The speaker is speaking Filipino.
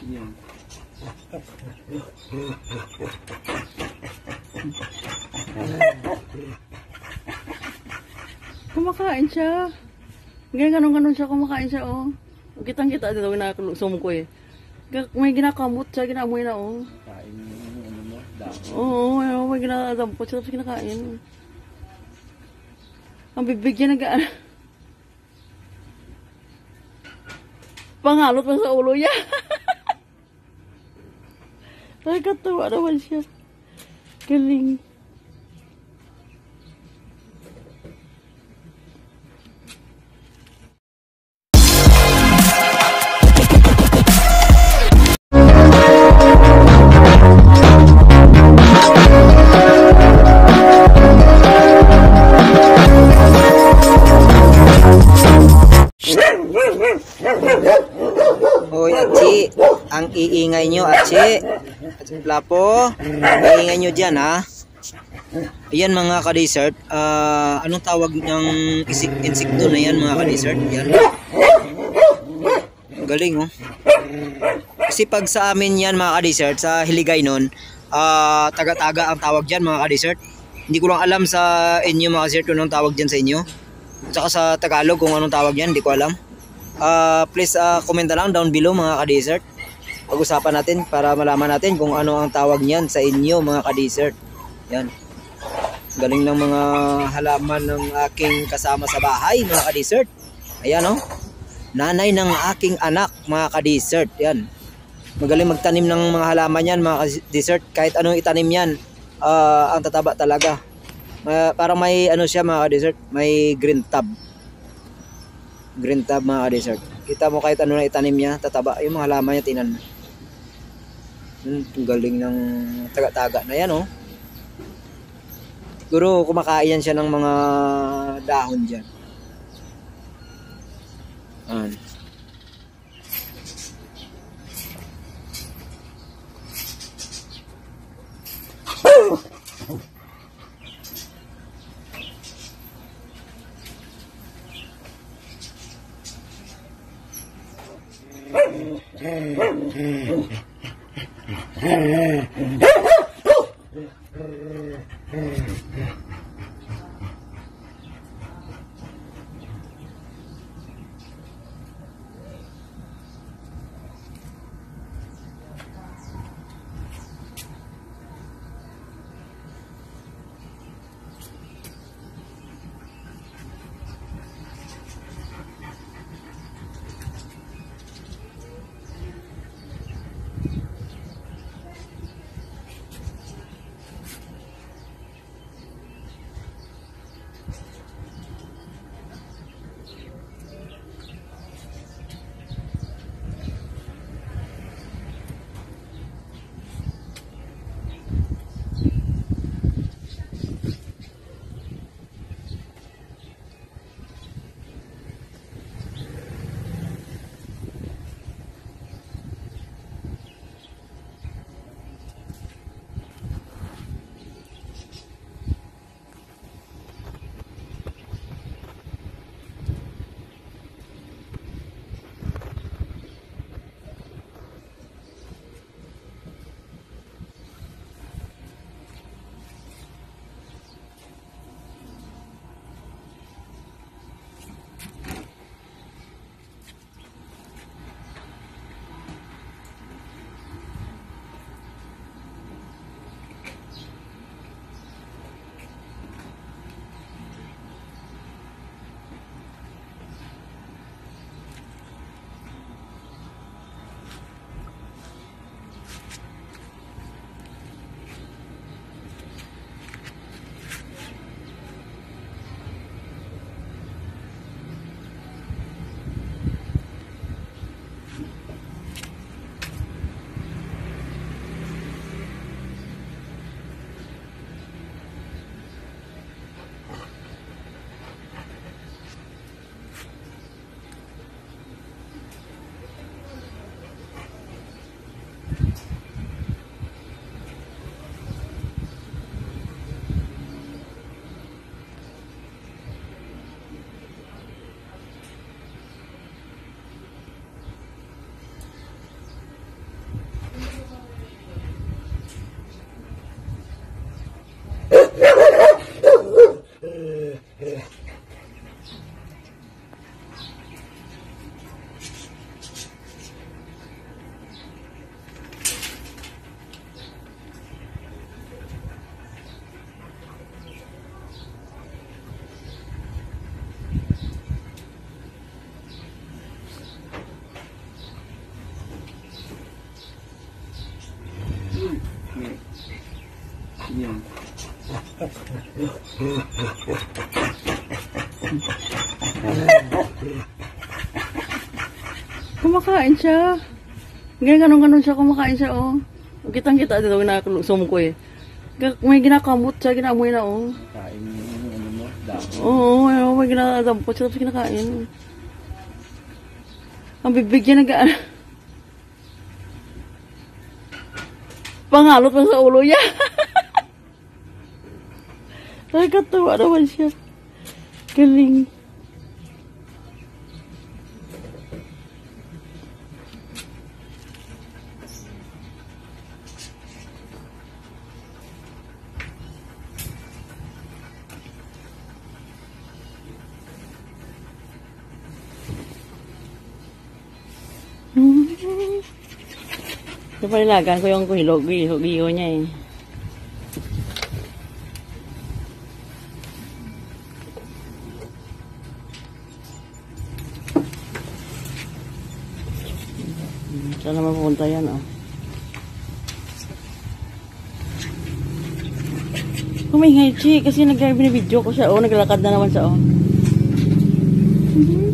Yan. Kumakain siya. Ganyan ganon siya, kumakain siya, oh. Kitang-kita dito, ginakusum ko eh. May ginakamot siya, ginamoy na, oh. Kain yung ano mo, dahon. Oo, may ginadampot siya, tapos kinakain. Ang bibigyan nag pangalot pa sa ulo niya. Ay, katawa naman siya. Galing. Hoy, Achi, ang iingay nyo, Achi. Lapo, iingay nyo dyan, ha? Ayan, mga ka-dessert. Anong tawag ng insekto na yan, mga ka-dessert? Yan. Galing, oh. Kasi pag sa amin yan, mga ka-dessert, sa Hiligay nun, taga-taga ang tawag dyan, mga ka-dessert. Hindi ko lang alam sa inyo, mga ka-dessert, kung anong tawag dyan sa inyo. Tsaka sa Tagalog, kung anong tawag yan, hindi ko alam. Please comment na lang down below, mga ka-dessert. Pag-usapan natin para malaman natin kung ano ang tawag niyan sa inyo, mga ka-dessert. Yan. Galing ng mga halaman ng aking kasama sa bahay, mga ka-dessert. Ayan, oh. Nanay ng aking anak, mga ka-dessert. Yan. Magaling magtanim ng mga halaman yan, mga ka-dessert. Kahit anong itanim yan, ang tataba talaga. Parang may ano siya, mga ka-dessert, may green tab. Green tab, mga ka-dessert. Kita mo kahit ano na itanim niya, tataba. Yung mga halaman niya, tinan mo. Galing ng taga-taga na yan, oh. Siguro kumakain yan siya ng mga dahon dyan. yun. Kumakain siya. Ganun siya, kumakain siya, oh. Kitang-kita dito, nakusum ko eh. May ginakamot siya, ginaamoy na, oh. Kain yung ano mo, dahon. Oo, may ginadampot siya, tapos kinakain. Ang bibigyan nag pangalot pa sa ulo niya. Nakakatawa naman siya. Galing. Ito palilagan ko yung giho niya eh. Saan naman pupunta yan, oh. Kumingay, Chi, kasi binibidyo ko siya, oh. Naglalakad na naman siya, oh.